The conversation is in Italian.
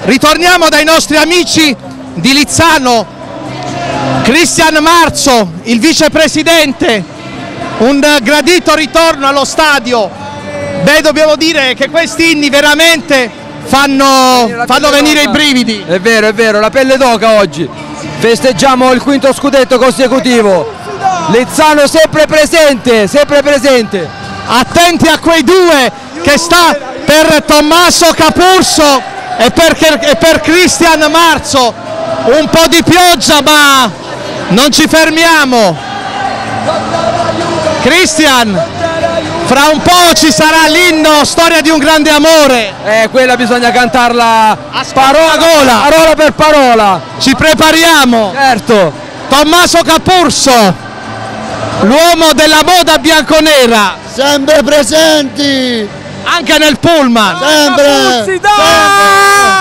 Ritorniamo dai nostri amici di Lizzano. Cristian Marzo, il vicepresidente, un gradito ritorno allo stadio. Beh, dobbiamo dire che questi inni veramente fanno venire i brividi. È vero, la pelle d'oca oggi. Festeggiamo il quinto scudetto consecutivo. Lizzano sempre presente, sempre presente. Attenti a quei due che sta per Tommaso Capurso e per Cristian Marzo. Un po' di pioggia, ma non ci fermiamo. Cristian, fra un po' ci sarà l'inno Storia di un grande amore. Quella bisogna cantarla parola per parola. Ci prepariamo. Certo. Tommaso Capurso, l'uomo della moda bianconera. Sempre presenti. Anche nel pullman. Sempre.